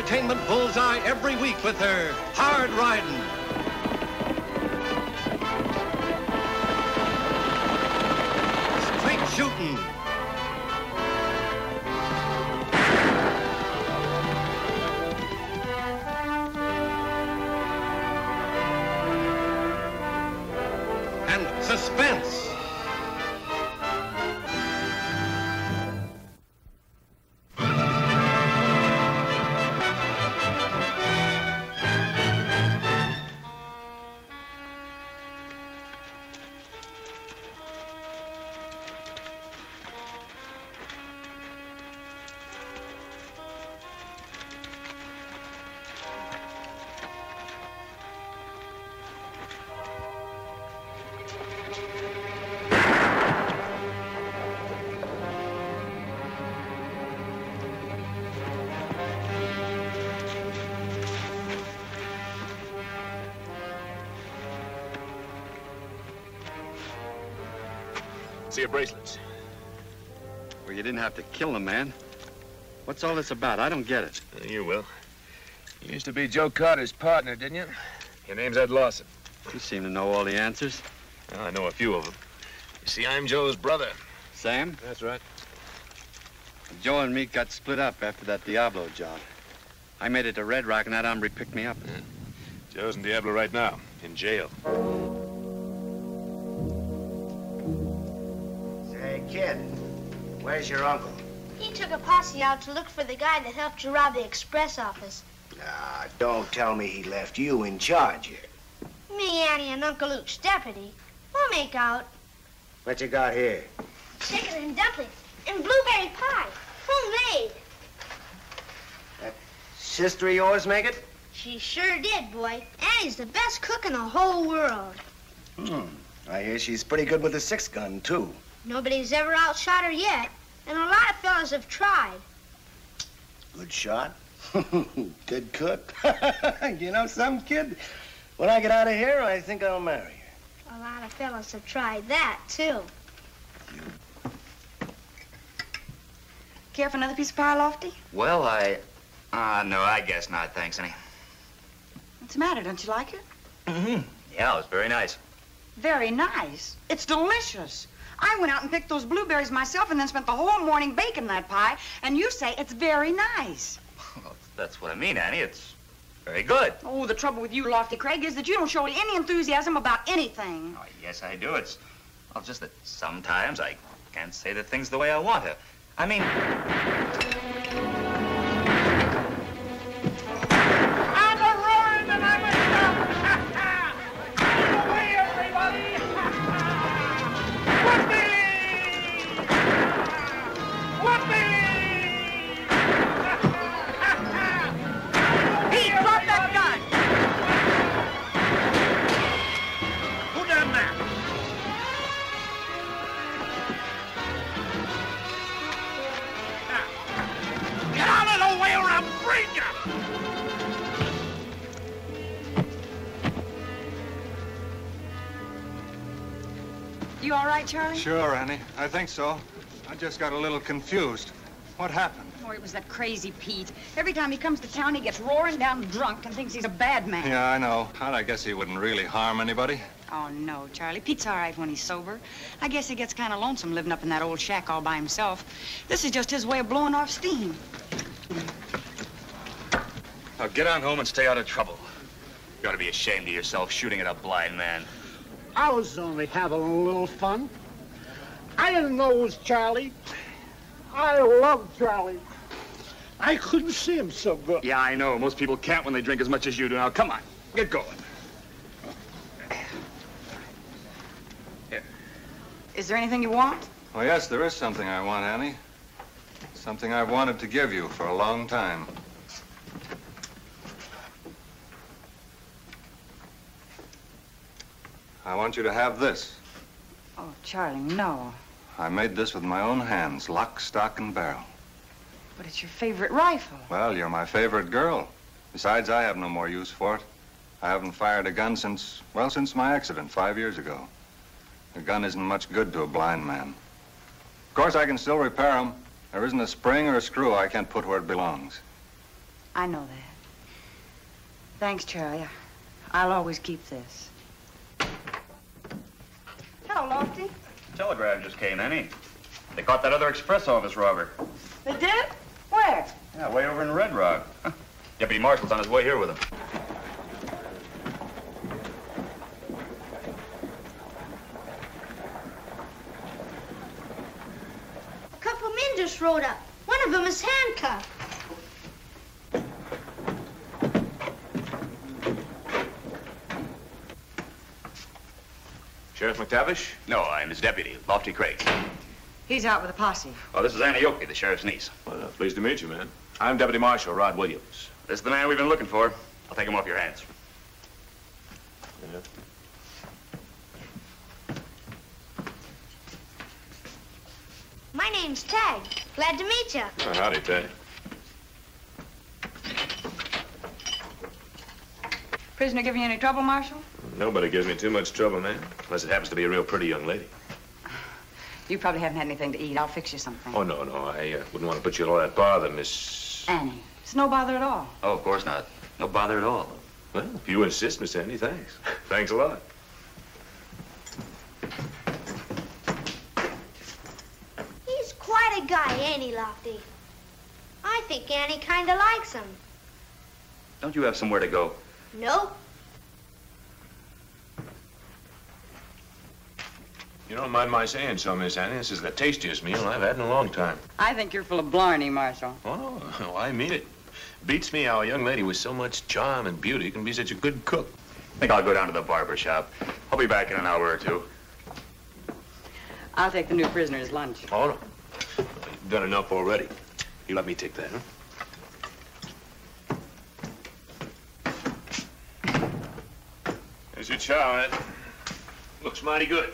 entertainment bullseye every week with her hard riding. Straight shooting. And suspense. See your bracelets. Well, you didn't have to kill the man. What's all this about? I don't get it. You will. You used to be Joe Carter's partner, didn't you? Your name's Ed Lawson. You seem to know all the answers. Well, I know a few of them. You see, I'm Joe's brother. Sam? That's right. Joe and me got split up after that Diablo job. I made it to Red Rock, and that hombre picked me up. Yeah. Joe's in Diablo right now, in jail. Say, kid, where's your uncle? He took a posse out to look for the guy that helped you rob the express office. Ah, don't tell me he left you in charge here. Me, Annie, and Uncle Luke's deputy. We'll make out. What you got here? Chicken and dumplings and blueberry pie. Homemade. That sister of yours make it? She sure did, boy. Annie's the best cook in the whole world. I hear she's pretty good with a 6-gun, too. Nobody's ever outshot her yet, and a lot of fellas have tried. Good shot. Good cook. You know some kid? When I get out of here, I think I'll marry her. A lot of fellas have tried that, too. Care for another piece of pie, Lofty? Well, no, I guess not, thanks, Annie. What's the matter? Don't you like it? Mm-hmm. Yeah, it was very nice. Very nice. It's delicious. I went out and picked those blueberries myself and then spent the whole morning baking that pie, and you say it's very nice. Well, that's what I mean, Annie. It's very good. Oh, the trouble with you, Lofty Craig, is that you don't show any enthusiasm about anything. Oh, yes, I do. It's, well, just that sometimes I can't say the things the way I want to. I mean... I'm a roaring and I'm a shouting. Out of the way, everybody. Pete, drop that gun! Who done that? Get out of the way or I'll break you! You all right, Charlie? Sure, Annie. I think so. I just got a little confused. What happened? Oh, it was that crazy Pete. Every time he comes to town, he gets roaring down drunk and thinks he's a bad man. Yeah, I know. I guess he wouldn't really harm anybody. Oh, no, Charlie. Pete's all right when he's sober. I guess he gets kind of lonesome living up in that old shack all by himself. This is just his way of blowing off steam. Now, get on home and stay out of trouble. You ought to be ashamed of yourself shooting at a blind man. I was only having a little fun. I didn't know it was Charlie. I love Charlie. I couldn't see him so good. Yeah, I know. Most people can't when they drink as much as you do. Now, come on. Get going. Here. Is there anything you want? Oh, yes, there is something I want, Annie. Something I've wanted to give you for a long time. I want you to have this. Oh, Charlie, no. I made this with my own hands, lock, stock, and barrel. But it's your favorite rifle. Well, you're my favorite girl. Besides, I have no more use for it. I haven't fired a gun since my accident 5 years ago. The gun isn't much good to a blind man. Of course, I can still repair them. There isn't a spring or a screw I can't put where it belongs. I know that. Thanks, Charlie. I'll always keep this. Hello, Lofty. Telegram just came, Annie. They caught that other express office robber. They did? Where? Yeah, way over in Red Rock. Deputy Marshal's on his way here with him. A couple men just rode up. One of them is handcuffed. Sheriff McTavish? No, I'm his deputy, Lofty Craig. He's out with a posse. Oh, this is Annie Oakley, the sheriff's niece. Well, pleased to meet you, man. I'm Deputy Marshal Rod Williams. This is the man we've been looking for. I'll take him off your hands. Yeah. My name's Tagg. Glad to meet you. Oh, howdy, Tagg. Prisoner giving you any trouble, Marshal? Nobody gives me too much trouble, man. Unless it happens to be a real pretty young lady. You probably haven't had anything to eat. I'll fix you something. Oh, no. I wouldn't want to put you in all that bother, Miss... Annie. It's no bother at all. Oh, of course not. No bother at all. Well, if you insist, Miss Annie, thanks. Thanks a lot. He's quite a guy, ain't he, Lofty? I think Annie kind of likes him. Don't you have somewhere to go? No? You don't mind my saying so, Miss Annie. This is the tastiest meal I've had in a long time. I think you're full of blarney, Marshal. Oh, I mean it. Beats me how a young lady with so much charm and beauty can be such a good cook. I think I'll go down to the barber shop. I'll be back in an hour or two. I'll take the new prisoner's lunch. Oh, no. You've done enough already. You let me take that, huh? There's your chow, Ed. Looks mighty good.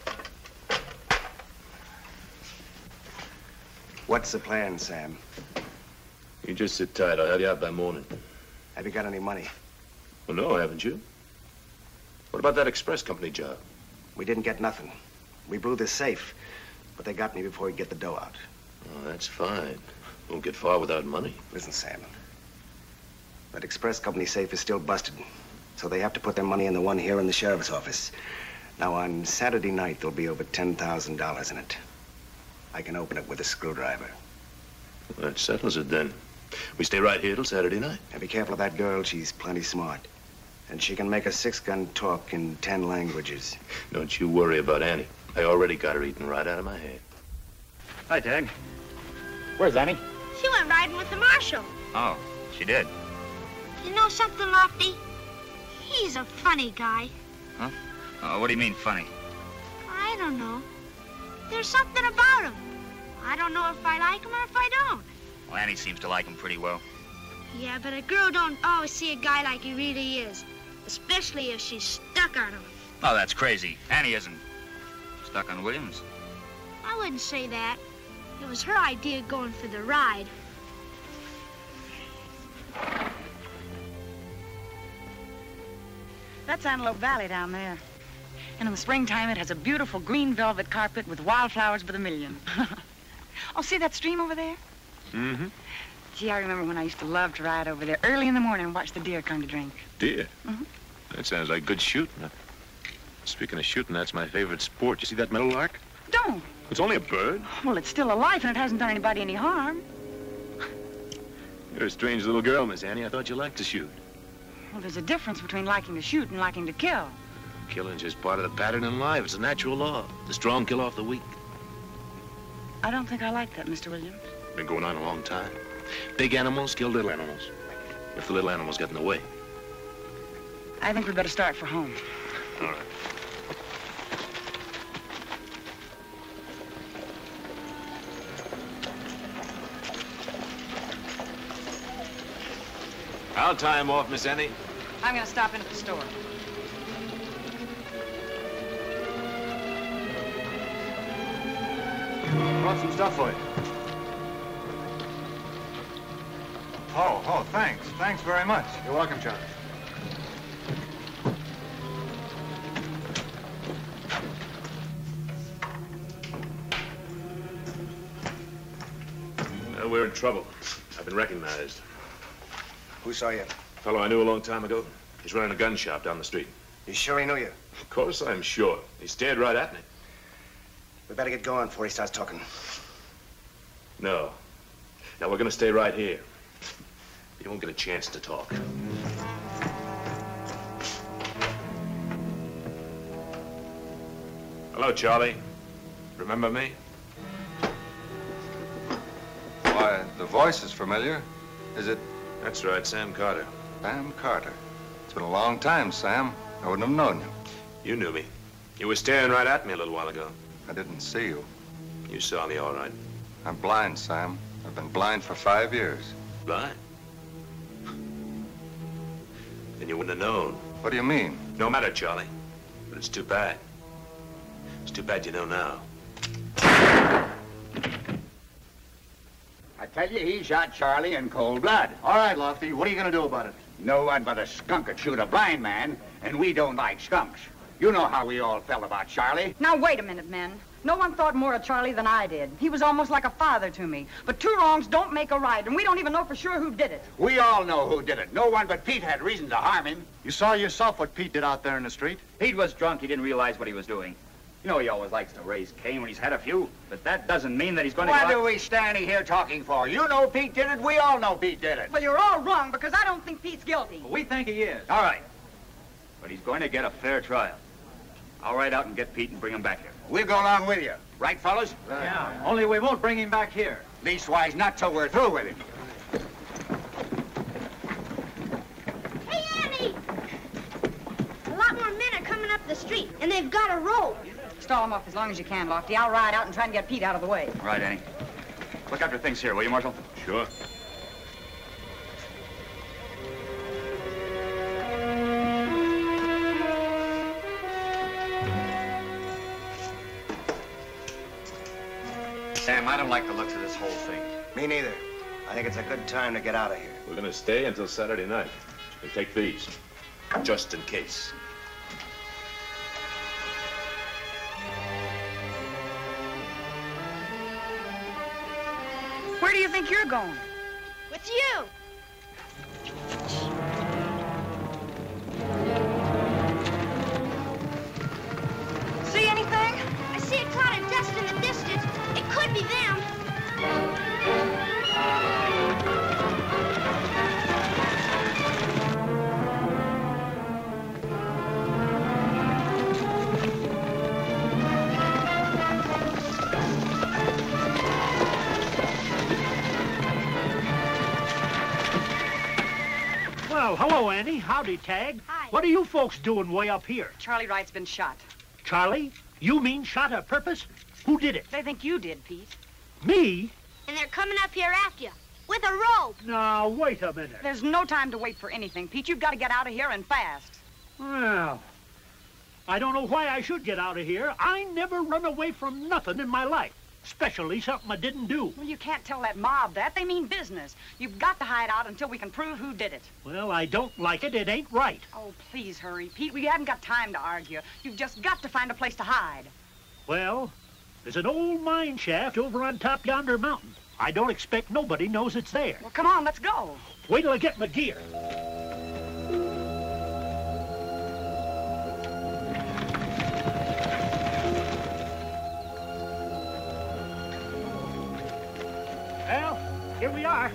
What's the plan, Sam? You just sit tight. I'll have you out by morning. Have you got any money? Well, no, haven't you? What about that express company job? We didn't get nothing. We blew the safe, but they got me before we get the dough out. Oh, that's fine. Won't get far without money. Listen, Sam. That express company safe is still busted, so they have to put their money in the one here in the sheriff's office. Now, on Saturday night, there'll be over $10,000 in it. I can open it with a screwdriver. Well, that settles it, then. We stay right here till Saturday night. Now, be careful of that girl. She's plenty smart. And she can make a 6-gun talk in 10 languages. Don't you worry about Annie. I already got her eating right out of my hand. Hi, Tagg. Where's Annie? She went riding with the marshal. Oh, she did. You know something, Lofty? He's a funny guy. Huh? Oh, what do you mean, funny? I don't know. There's something about him. I don't know if I like him or if I don't. Well, Annie seems to like him pretty well. Yeah, but a girl don't always see a guy like he really is. Especially if she's stuck on him. Oh, that's crazy. Annie isn't stuck on Williams. I wouldn't say that. It was her idea going for the ride. That's Antelope Valley down there. And in the springtime, it has a beautiful green velvet carpet with wildflowers by the million. Oh, see that stream over there? Mm-hmm. Gee, I remember when I used to love to ride over there early in the morning and watch the deer come to drink. Deer? Mm-hmm. That sounds like good shooting. Speaking of shooting, that's my favorite sport. You see that meadowlark? Don't. It's only a bird. Well, it's still alive and it hasn't done anybody any harm. You're a strange little girl, Miss Annie. I thought you liked to shoot. Well, there's a difference between liking to shoot and liking to kill. Killing's just part of the pattern in life. It's a natural law. The strong kill off the weak. I don't think I like that, Mr. Williams. Been going on a long time. Big animals kill little animals. If the little animals get in the way. I think we'd better start for home. All right. I'll tie him off, Miss Annie. I'm going to stop in at the store. Brought some stuff for you. Oh, thanks. Thanks very much. You're welcome, John. Well, we're in trouble. I've been recognized. Who saw you? Fellow I knew a long time ago. He's running a gun shop down the street. You sure he knew you? Of course I'm sure. He stared right at me. We better get going before he starts talking. No. Now, we're gonna stay right here. You won't get a chance to talk. Hello, Charlie. Remember me? Why, the voice is familiar. Is it? That's right, Sam Carter. Sam Carter. It's been a long time, Sam. I wouldn't have known you. You knew me. You were staring right at me a little while ago. I didn't see you. You saw me, all right. I'm blind, Sam. I've been blind for 5 years. Blind? Then you wouldn't have known. What do you mean? No matter, Charlie. But it's too bad. It's too bad you know now. I tell you, he shot Charlie in cold blood. All right, Lofty. What are you going to do about it? No one but a skunk could shoot a blind man, and we don't like skunks. You know how we all felt about Charlie. Now, wait a minute, men. No one thought more of Charlie than I did. He was almost like a father to me. But 2 wrongs don't make a right, and we don't even know for sure who did it. We all know who did it. No one but Pete had reason to harm him. You saw yourself what Pete did out there in the street. Pete was drunk. He didn't realize what he was doing. You know, he always likes to raise Cain when he's had a few, but that doesn't mean that he's going to What are we standing here talking for? You know Pete did it. We all know Pete did it. Well, you're all wrong, because I don't think Pete's guilty. We think he is. All right. But he's going to get a fair trial. I'll ride out and get Pete and bring him back here. We'll go along with you. Right, fellas? Yeah, only we won't bring him back here. Leastwise, not till we're through with him. Hey, Annie! A lot more men are coming up the street, and they've got a rope. Stall them off as long as you can, Lofty. I'll ride out and try and get Pete out of the way. All right, Annie. Look after things here, will you, Marshal? Sure. Sam, I don't like the looks of this whole thing. Me neither. I think it's a good time to get out of here. We're gonna stay until Saturday night. And take these, just in case. Where do you think you're going? With you. See anything? I see a cloud of dust in the distance. It could be them. Well, hello, Annie. Howdy, Tagg. Hi. What are you folks doing way up here? Charlie Wright's been shot. Charlie? You mean shot on purpose? Who did it? They think you did, Pete. Me? And they're coming up here after you. With a rope. Now, wait a minute. There's no time to wait for anything, Pete. You've got to get out of here and fast. Well, I don't know why I should get out of here. I never run away from nothing in my life, especially something I didn't do. Well, you can't tell that mob that. They mean business. You've got to hide out until we can prove who did it. Well, I don't like it. It ain't right. Oh, please hurry, Pete. We haven't got time to argue. You've just got to find a place to hide. Well, there's an old mine shaft over on top yonder mountain. I don't expect nobody knows it's there. Well, come on, let's go. Wait till I get my gear. Well, here we are.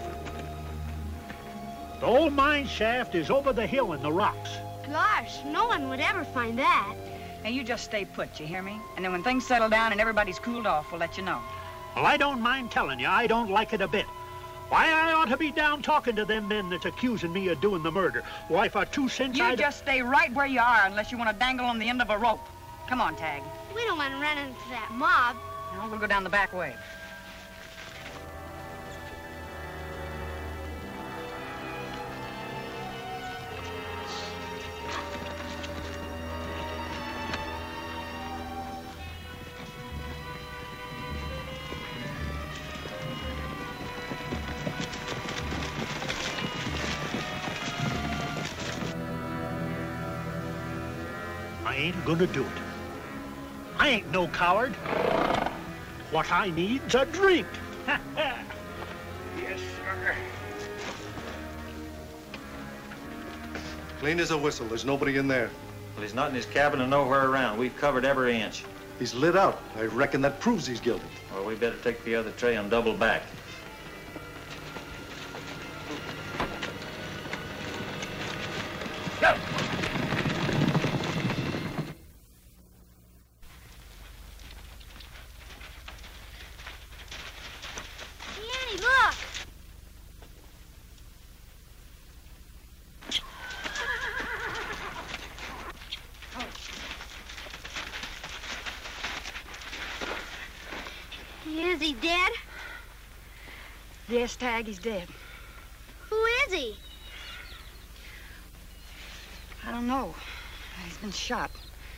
The old mine shaft is over the hill in the rocks. Gosh, no one would ever find that. Now, you just stay put, you hear me? And then when things settle down and everybody's cooled off, we'll let you know. Well, I don't mind telling you, I don't like it a bit. Why, I ought to be down talking to them men that's accusing me of doing the murder. Why, for 2 cents You just stay right where you are unless you want to dangle on the end of a rope. Come on, Tagg. We don't want to run into that mob. Now, we'll go down the back way. I ain't gonna do it. I ain't no coward. What I need's a drink. Yes, sir. Clean as a whistle. There's nobody in there. Well, he's not in his cabin and nowhere around. We've covered every inch. He's lit out. I reckon that proves he's guilty. Well, we better take the other tray and double back. Go! Annie, look! Is he dead? Yes, Tagg, he's dead. Who is he? I don't know. He's been shot.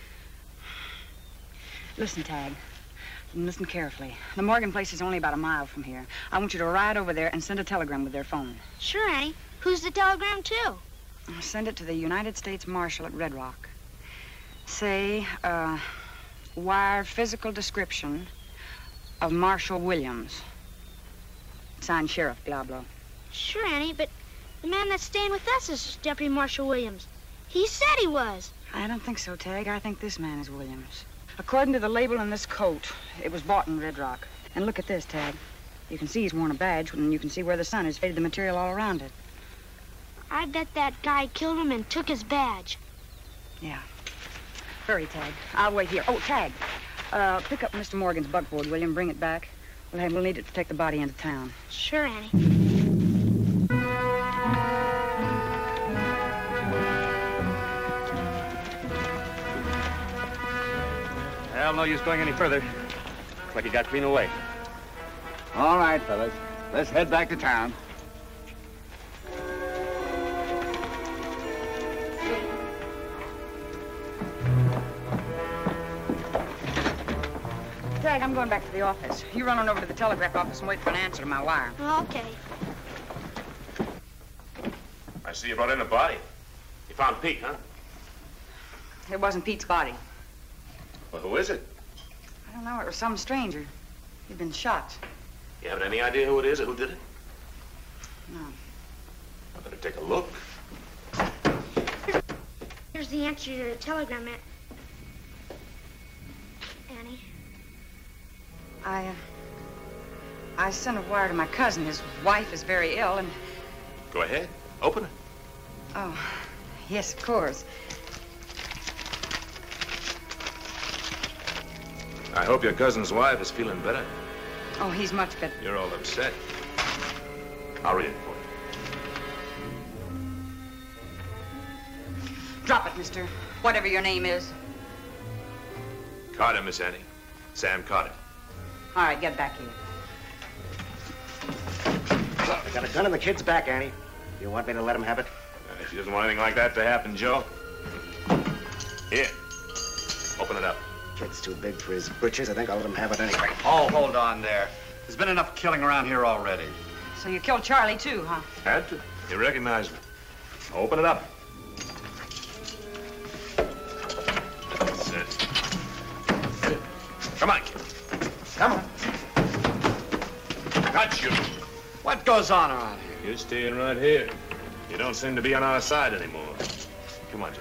Listen, Tagg. Listen carefully. The Morgan place is only about a mile from here. I want you to ride over there and send a telegram with their phone. Sure, Annie. Who's the telegram to? Send it to the United States Marshal at Red Rock. Say, wire physical description of Marshal Williams. Signed Sheriff Diablo. Sure, Annie, but the man that's staying with us is Deputy Marshal Williams. He said he was. I don't think so, Tagg. I think this man is Williams. According to the label on this coat, it was bought in Red Rock. And look at this, Tagg. You can see he's worn a badge, and you can see where the sun has faded the material all around it. I bet that guy killed him and took his badge. Yeah. Hurry, Tagg. I'll wait here. Oh, Tagg. Pick up Mr. Morgan's buckboard, will you, and bring it back? We'll need it to take the body into town. Sure, Annie. Well, no use going any further. Looks like he got clean away. All right, fellas. Let's head back to town. Tagg, I'm going back to the office. You run on over to the telegraph office and wait for an answer to my wire. Okay. I see you brought in a body. You found Pete, huh? It wasn't Pete's body. Well, who is it? I don't know. It was some stranger. He'd been shot. You haven't any idea who it is or who did it? No. I better take a look. Here's the answer to your telegram, Annie. I sent a wire to my cousin. His wife is very ill, and... Go ahead. Open it. Oh, yes, of course. I hope your cousin's wife is feeling better. Oh, he's much better. You're all upset. I'll read it for you. Drop it, mister. Whatever your name is. Carter, Miss Annie. Sam Carter. All right, get back here. I got a gun in the kid's back, Annie. You want me to let him have it? If he doesn't want anything like that to happen, Joe. Here. Open it up. Kid's too big for his britches. I think I'll let him have it anyway. Oh, hold on there. There's been enough killing around here already. So you killed Charlie, too, huh? Had to. He recognized me. Open it up. That's it. Come on, kid. Come on. Got you. What goes on around here? You're staying right here. You don't seem to be on our side anymore. Come on, Joe.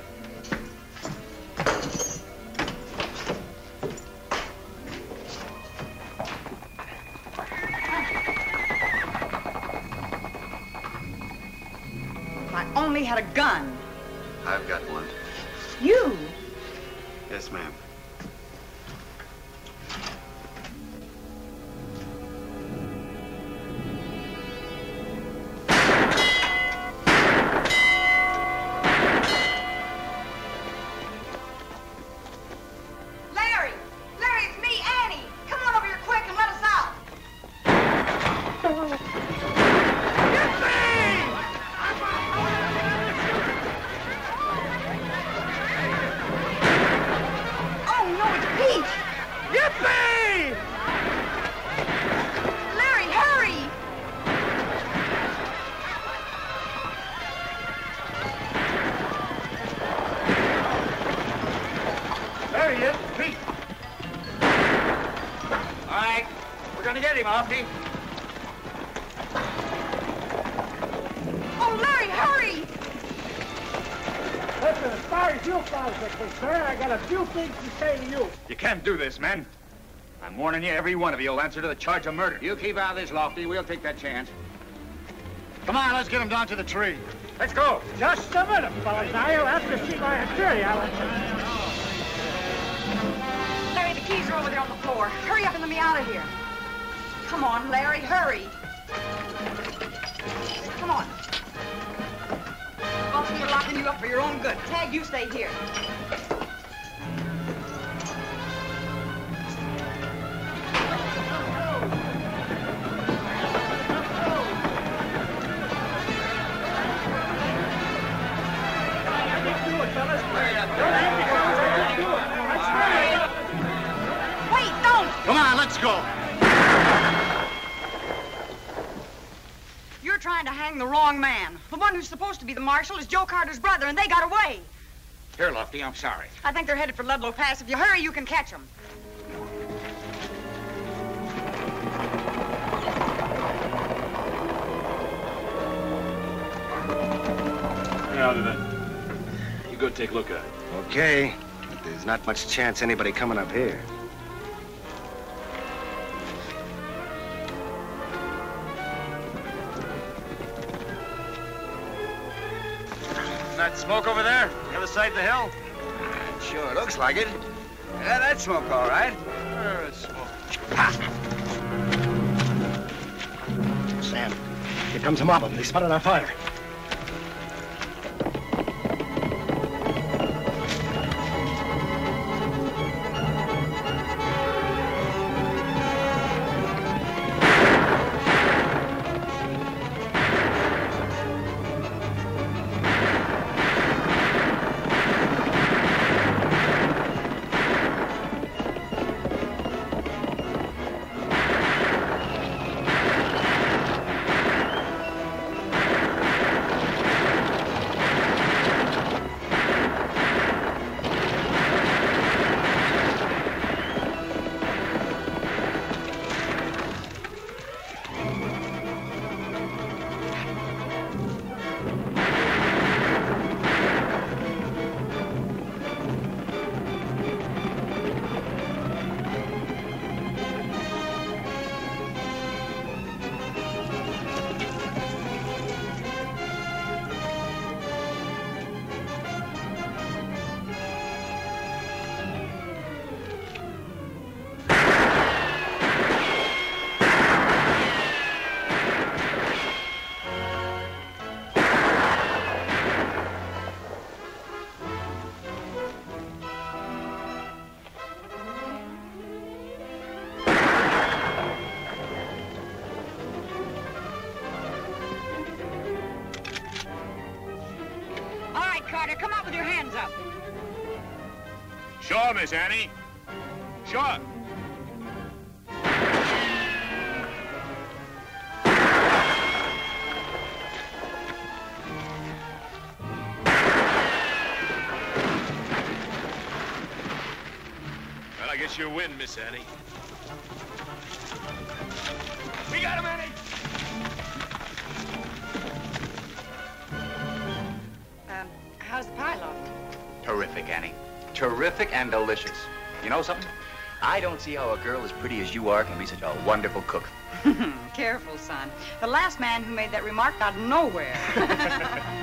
If I only had a gun. I've got one. You? Yes, ma'am. Listen, as far as you fellas are concerned, I got a few things to say to you. You can't do this, man. I'm warning you, every one of you will answer to the charge of murder. You keep out of this, Lofty. We'll take that chance. Come on, let's get him down to the tree. Let's go. Just a minute, fellas. Now you'll have to see my attorney. Larry, the keys are over there on the floor. Hurry up and let me out of here. Come on, Larry, hurry. Come on. Officer, we're locking you up for your own good. Tagg, you stay here. Wait, don't! Come on, let's go. You're trying to hang the wrong man. The one who's supposed to be the marshal is Joe Carter's brother, and they got away. Here, Lofty, I'm sorry. I think they're headed for Ludlow Pass. If you hurry, you can catch them. Yeah, I'll do that. You go take a look at it. Okay, but there's not much chance anybody coming up here. That smoke over there, the other side of the hill? Sure looks like it. Yeah, that's smoke, all right. Where is smoke? Sam, here comes a mob of them. They spotted our fire. Come out with your hands up. Sure, Miss Annie. Sure. Well, I guess you win, Miss Annie. We got him, Annie! How's the pie, Lofty? Terrific, Annie. Terrific and delicious. You know something? I don't see how a girl as pretty as you are can be such a wonderful cook. Careful, son. The last man who made that remark got nowhere.